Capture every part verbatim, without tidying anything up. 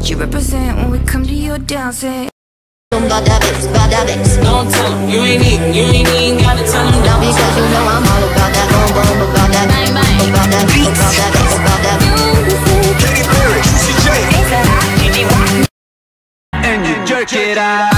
what you represent when we come to your dancing. Don't tell them you ain't even, you ain't even gotta tell them. Now because you know I'm all about that boom boom, about that bang bang, about that beat, about that bass, about that Katy Perry, C J, and you jerk it out.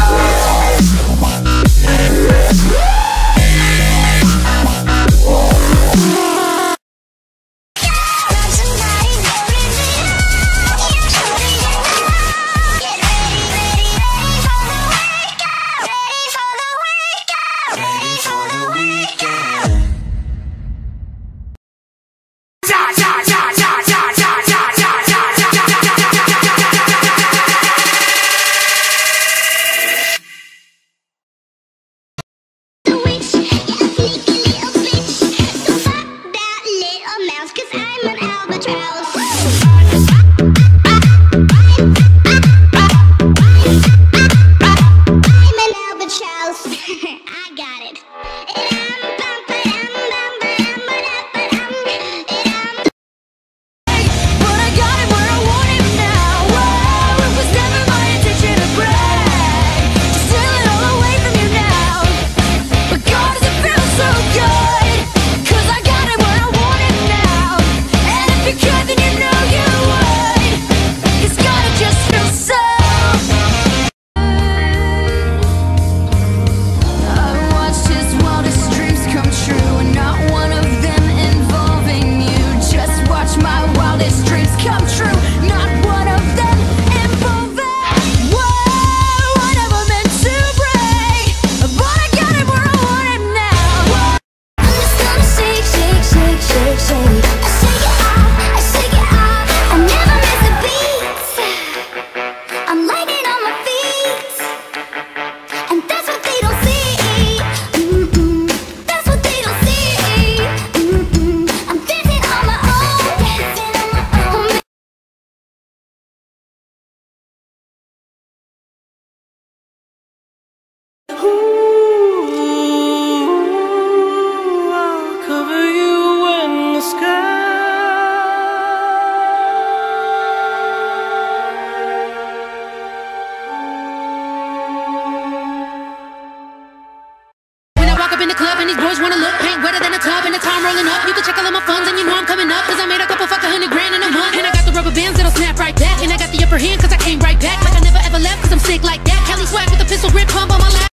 Hand, cause I came right back like I never ever left, cause I'm sick like that. Cali swag with a pistol grip, pump on my lap.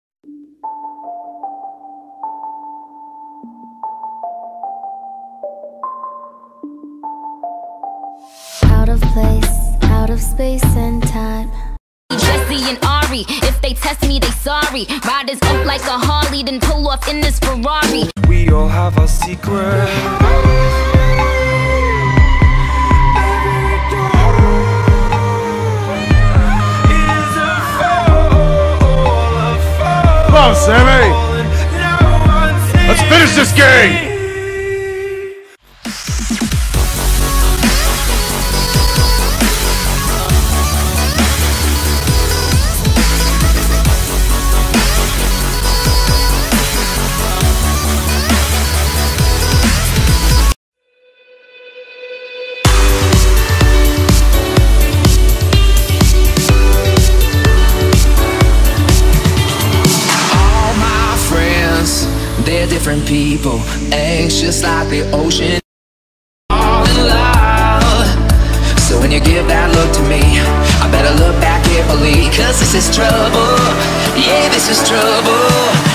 Out of place, out of space and time. Jesse and Ari, if they test me, they sorry. Riders up like a Harley, then pull off in this Ferrari. We all have a secret. Come on, Sammy! Let's finish this game! They're different people, anxious like the ocean, all in love. So when you give that look to me, I better look back carefully, cause this is trouble, yeah, this is trouble.